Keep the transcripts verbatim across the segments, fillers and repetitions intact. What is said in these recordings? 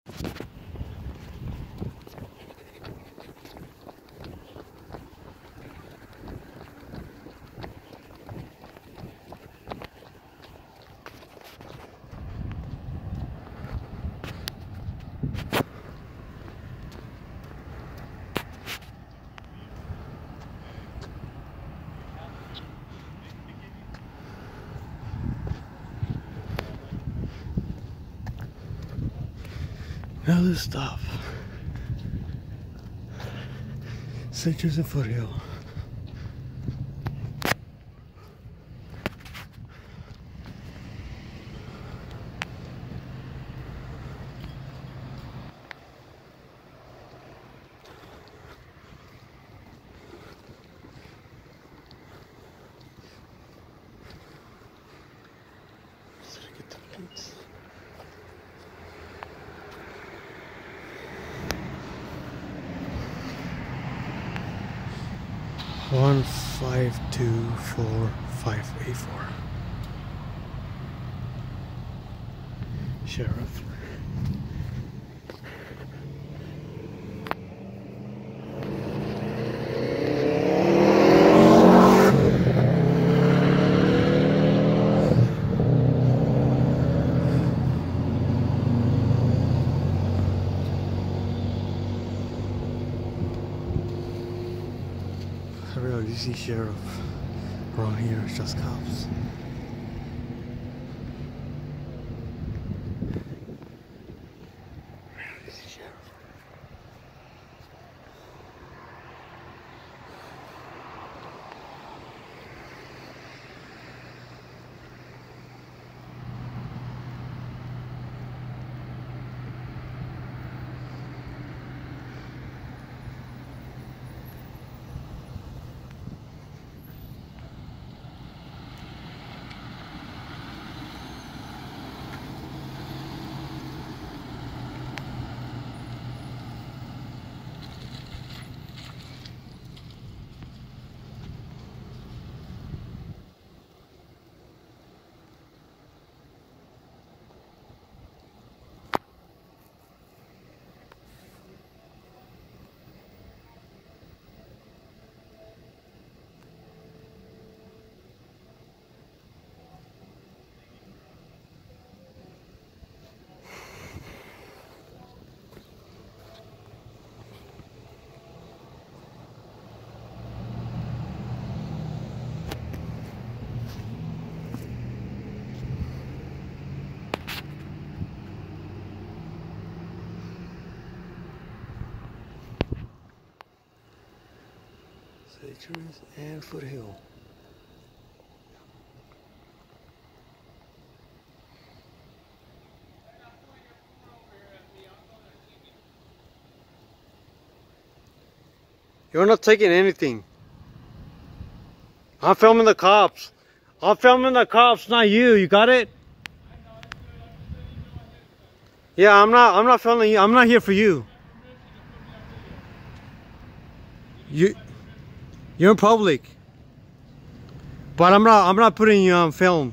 Now let's stop. Saint Joseph Foothill. Get the plates. One five two four five eight four. Sheriff. I really do see sheriff around here, it's just cops. Really see sheriff. Citrus and Foothill. You're not taking anything. I'm filming the cops. I'm filming the cops, not you. You got it? Yeah, I'm not. I'm not filming you. I'm not here for you. You. You're in public. But I'm not. I'm not putting you on film.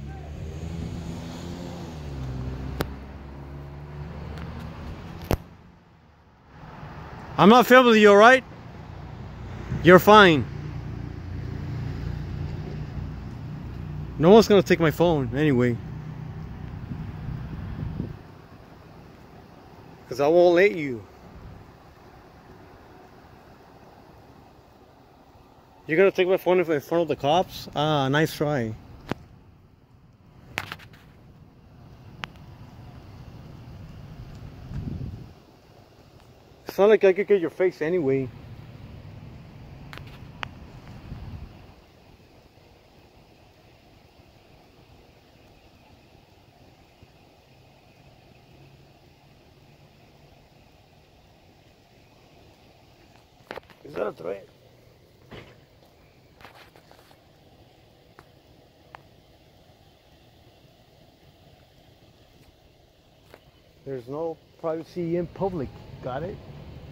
I'm not filming you, alright? You're fine. No one's gonna take my phone anyway. Because I won't let you. You're gonna take my phone in front of the cops? Ah, nice try. It's not like I could get your face anyway. Is that a threat? There's no privacy in public. Got it?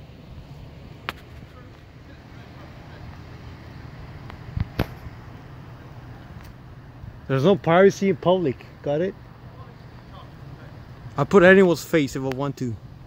There's no privacy in public. Got it? I put anyone's face if I want to.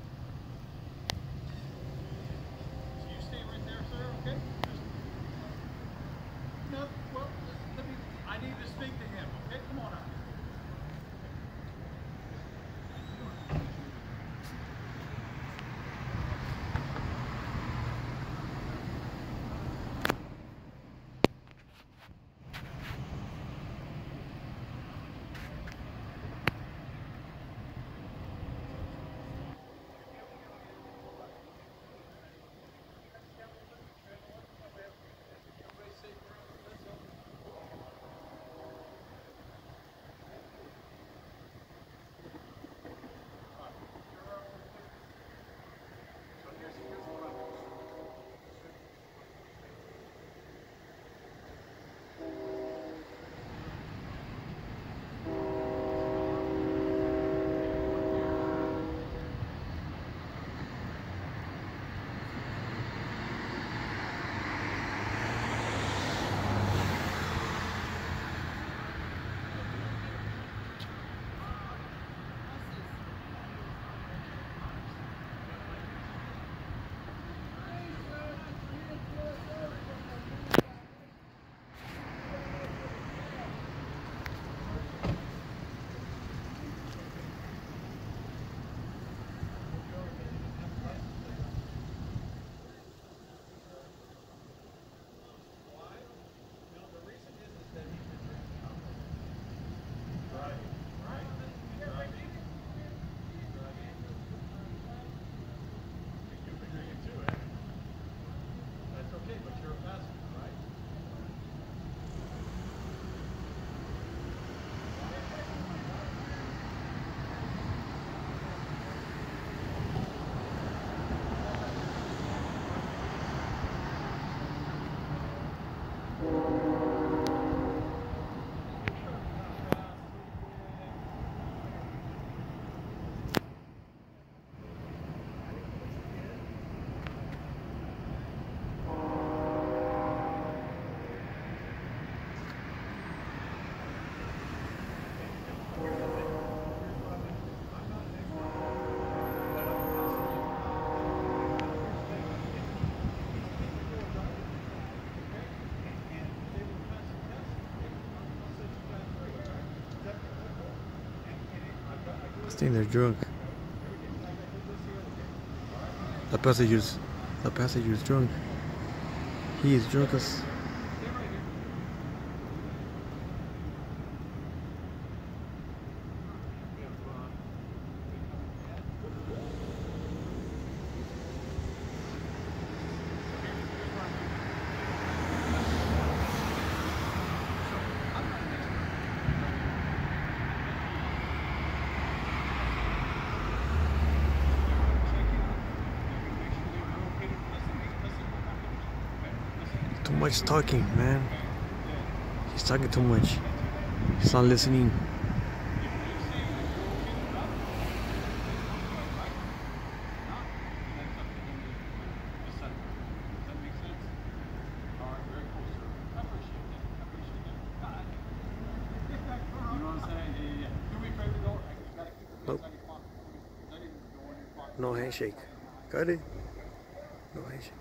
think they're drunk. The passenger's, the passenger's drunk. He is drunk as. Too much talking, man. He's talking too much. He's not listening. Nope. No handshake. Got it? No handshake.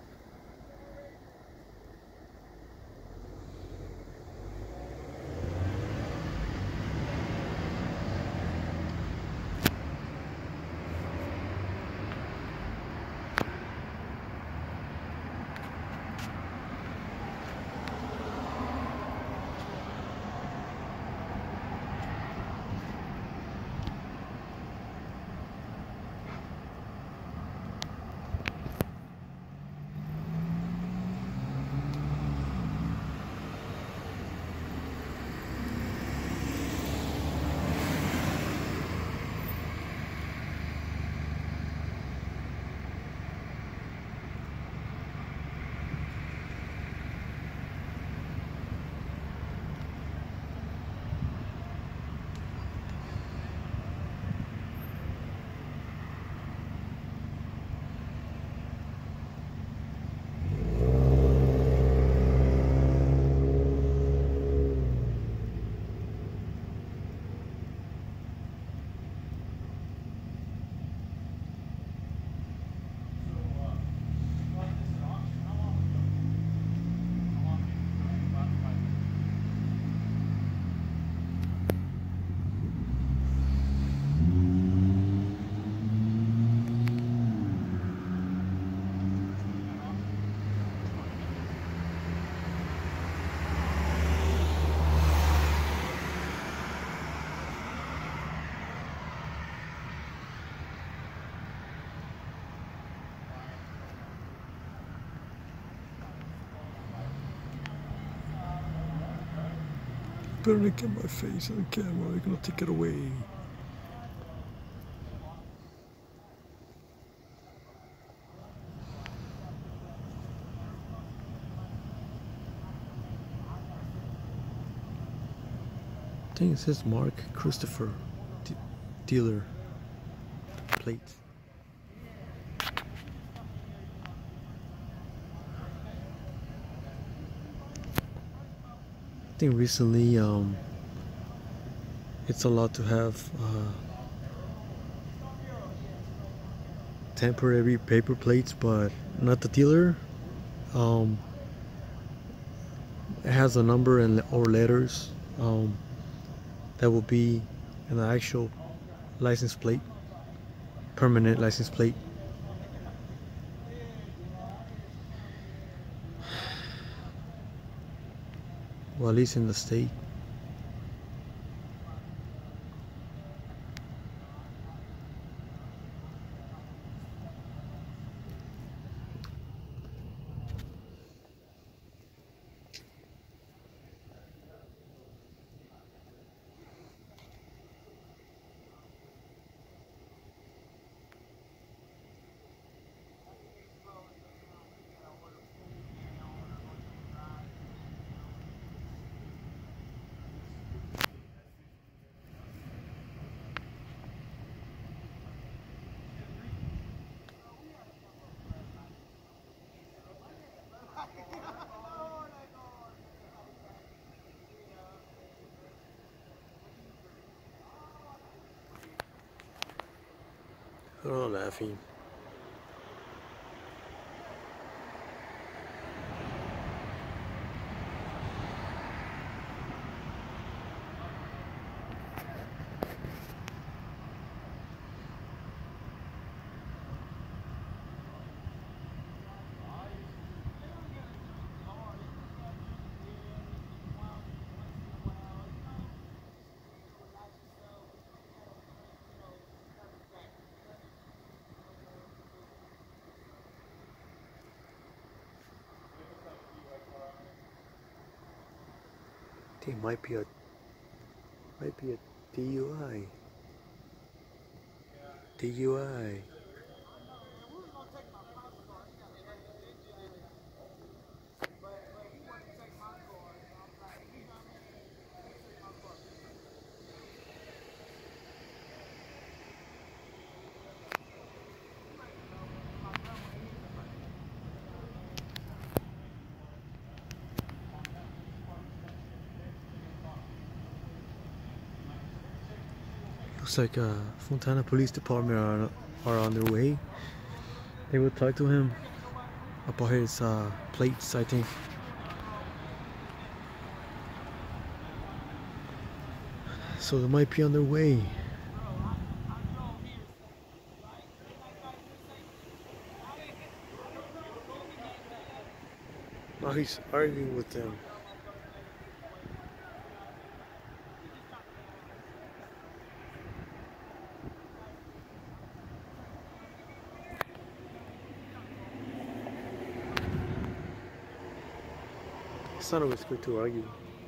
Better not get my face on the camera, you're gonna take it away. I think it says Mark Christopher D dealer plates. I think recently um, it's allowed to have uh, temporary paper plates, but not the dealer. Um, it has a number and or letters um, that will be an actual license plate, permanent license plate. Well, at least in the state. Oh, laughing. It might be a might be a D U I. D U I. Looks like uh, Fontana Police Department are, are on their way. They will talk to him about his uh, plates, I think. So they might be on their way. Now he's arguing with them. It's not always good to argue.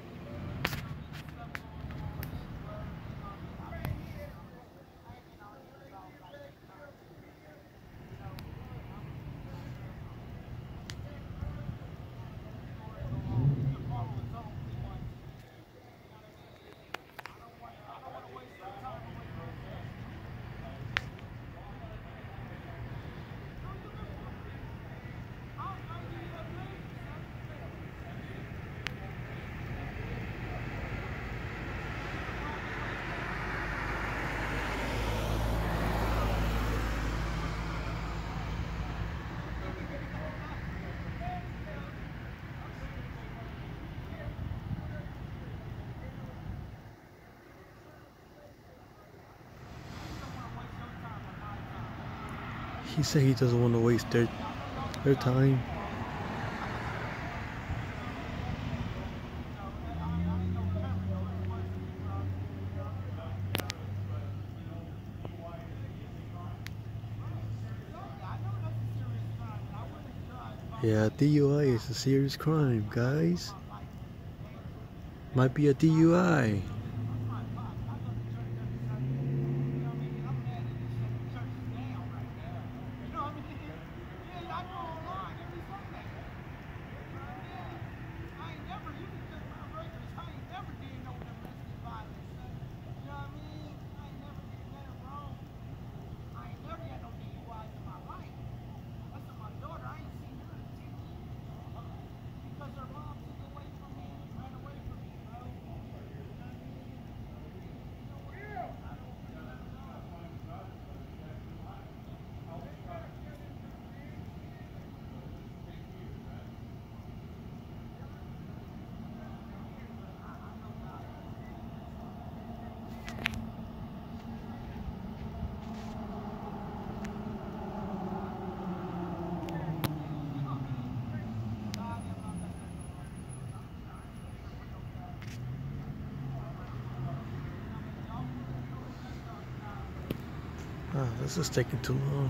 He said he doesn't want to waste their their time. Yeah, D U I is a serious crime, guys. Might be a D U I. Ah, this is taking too long.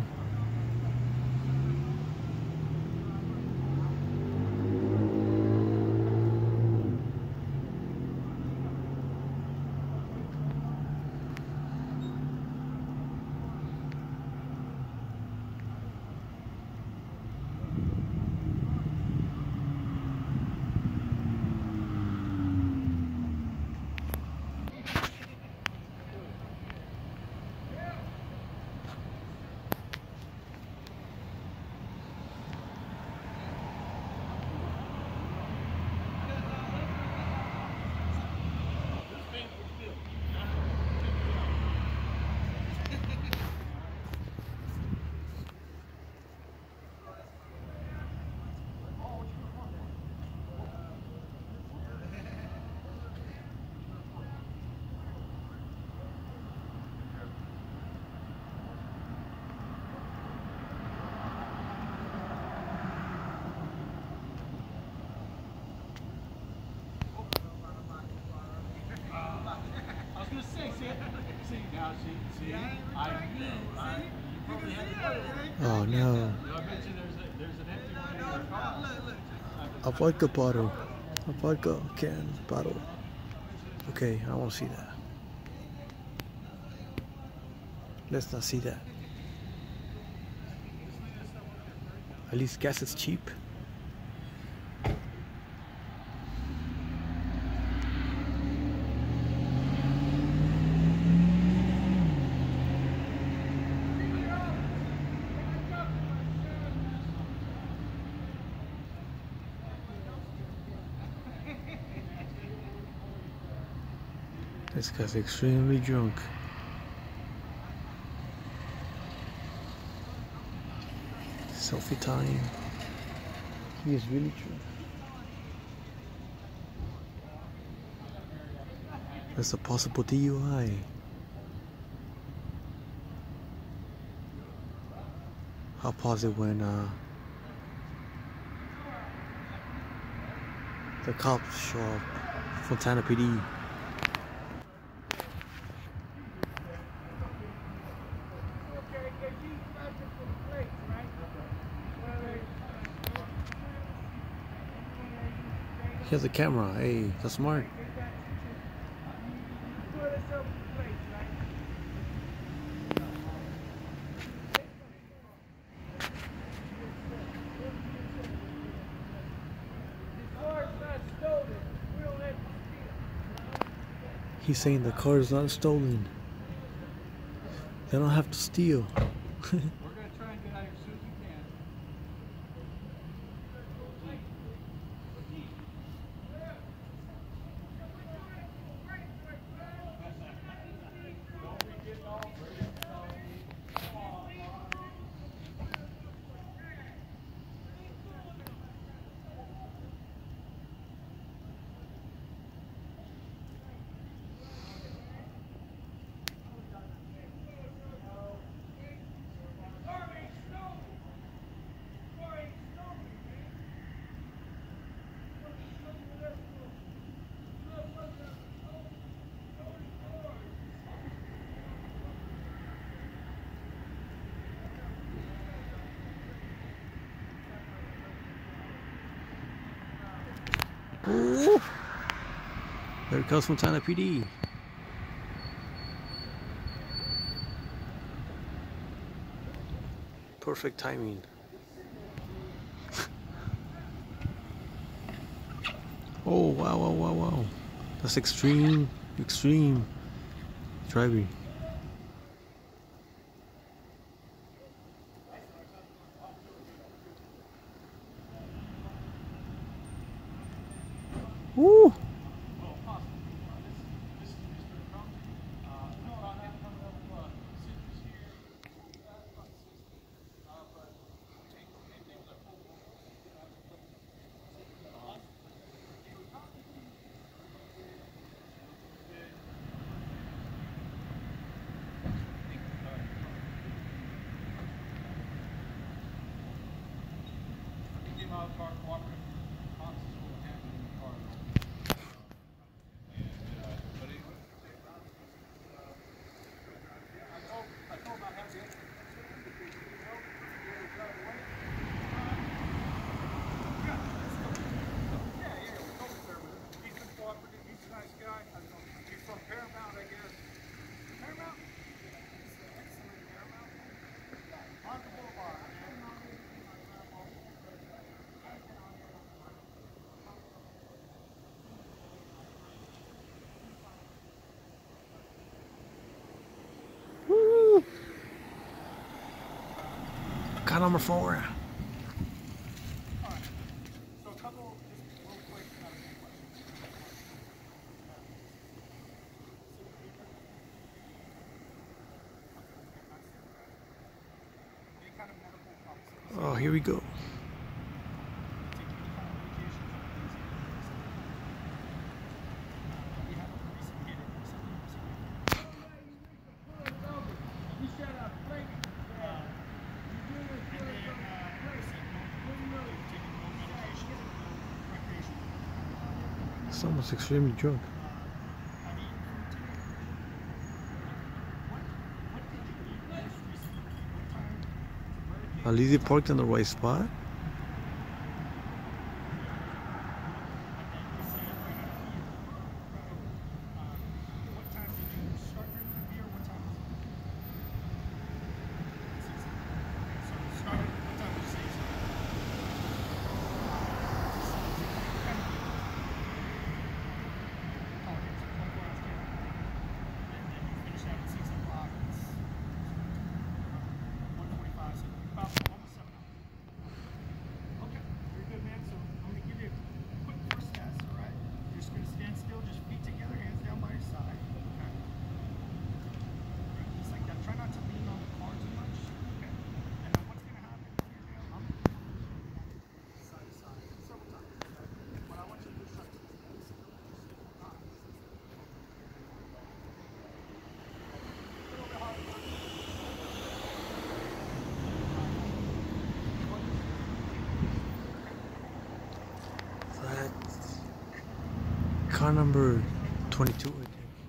Oh no. A vodka bottle. A vodka can bottle. Okay, I don't want to see that. Let's not see that. At least gas is cheap. This guy's extremely drunk. Selfie time. He is really drunk. That's a possible D U I. I'll pause it when uh, the cops show up. Fontana P D. He has a camera. Hey, that's smart. He's saying the car is not stolen. They don't have to steal. We're going to try and get out as soon as we can. Ooh. There comes Fontana P D. Perfect timing. Oh wow wow wow wow. That's extreme extreme driving. Woo! Car number four. Oh, here we go. Someone's extremely drunk. At least he parked in the right spot. car number twenty-two, I think.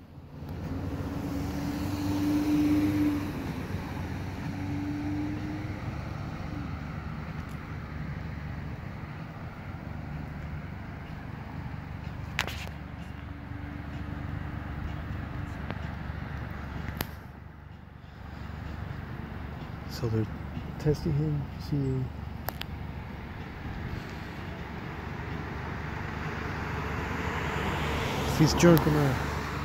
So they're testing him, see if he's drunk or not.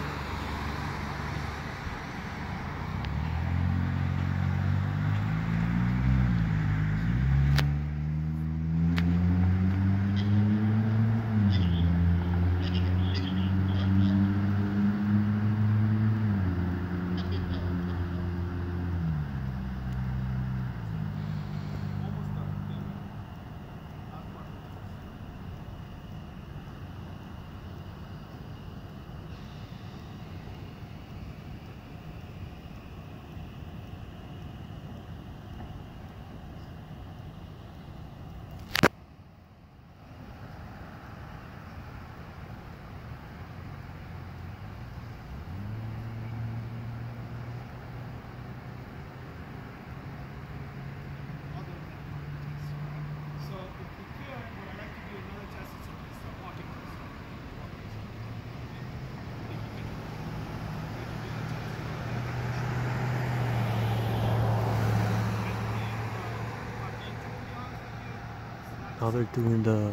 Now they're doing the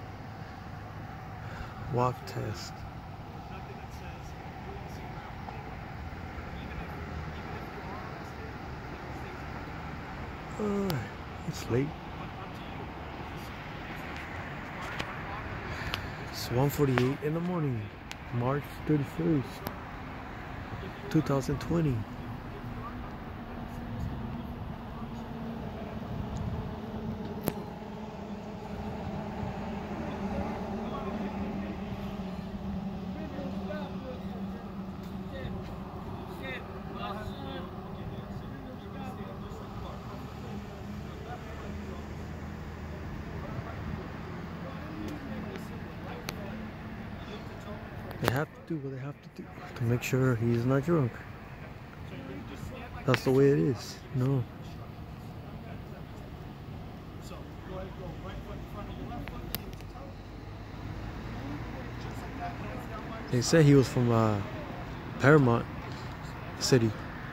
walk test. Uh, it's late. It's one forty-eight in the morning, March thirty-first, two thousand twenty. They have to do what they have to do to make sure he's not drunk. That's the way it is. No. They said he was from uh, Paramount City.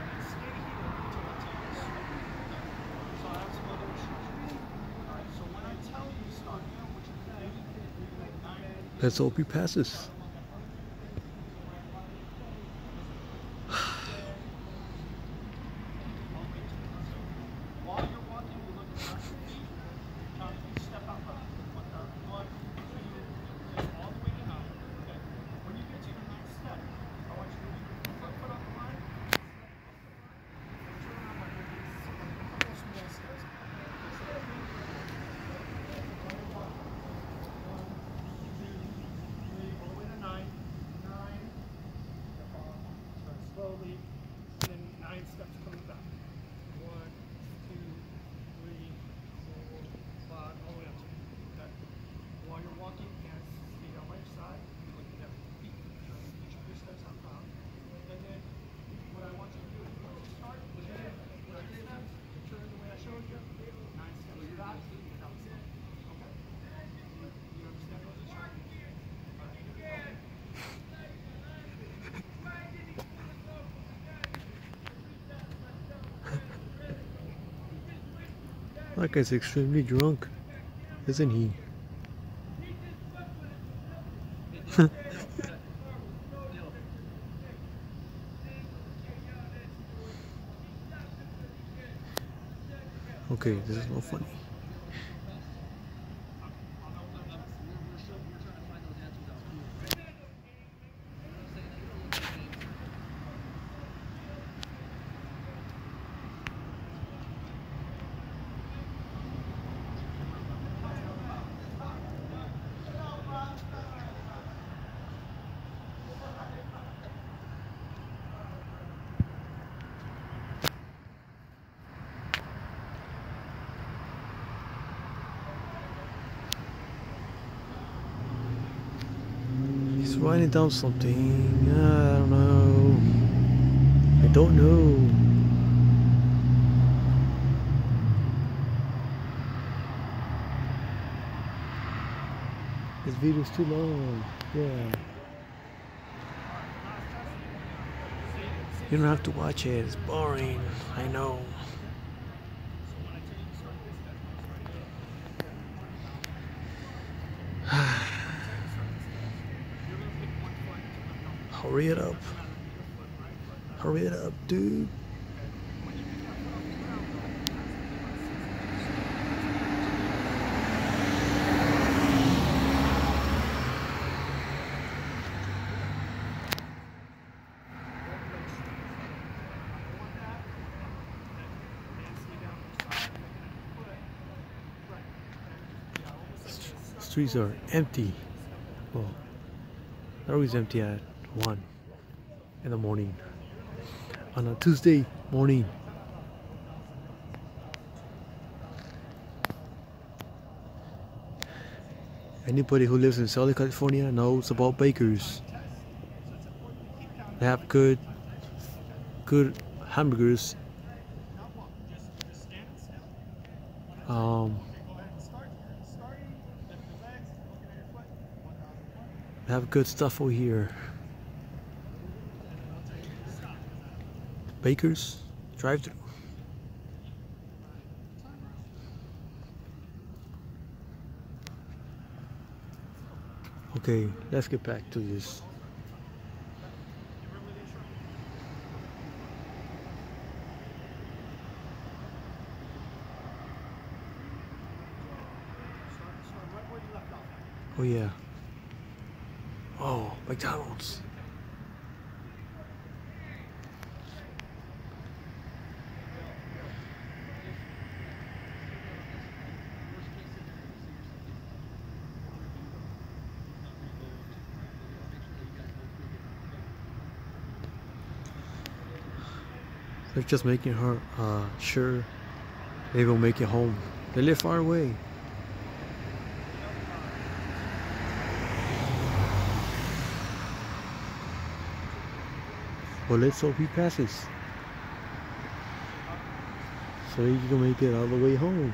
Let's hope he passes. Slowly, and then nine steps coming back. One, two, three, four, five, all the way up to you. Okay. While you're walking, hands feet on each side. You're looking at your feet. Each of your steps out loud. And then what I want you to do is once you start, with nine steps, turn the way I showed you. Nine steps back, and out. Okay. You understand those instructions? All right. Okay. That guy's extremely drunk, isn't he? Okay, this is not funny. writing down something. I don't know. I don't know. This video's too long. Yeah. You don't have to watch it. It's boring. I know. Hurry it up. Hurry it up, dude. Streets are empty. Well, they're always empty at one in the morning on a Tuesday morning. Anybody who lives in Southern California knows about bakers. They have good, good hamburgers. Um, they have good stuff over here. Bakers, drive-through. Okay, let's get back to this. Oh yeah. Oh, McDonald's. They're just making her uh, sure they will make it home. They live far away. Well, let's hope he passes, so he can make it all the way home.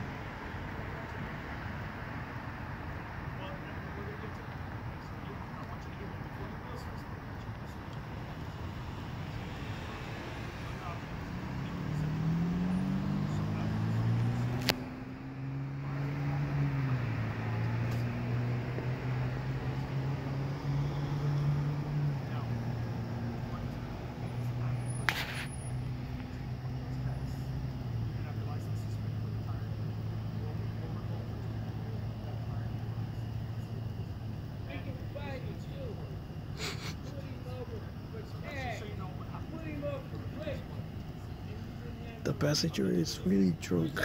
The passenger is really drunk.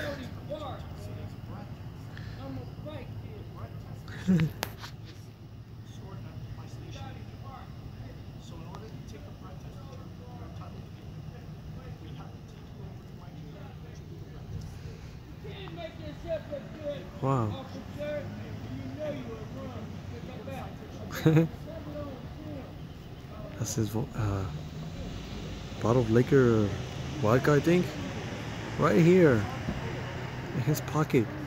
Wow. That's his uh, bottle of liquor, vodka, I think. Right here in his pocket.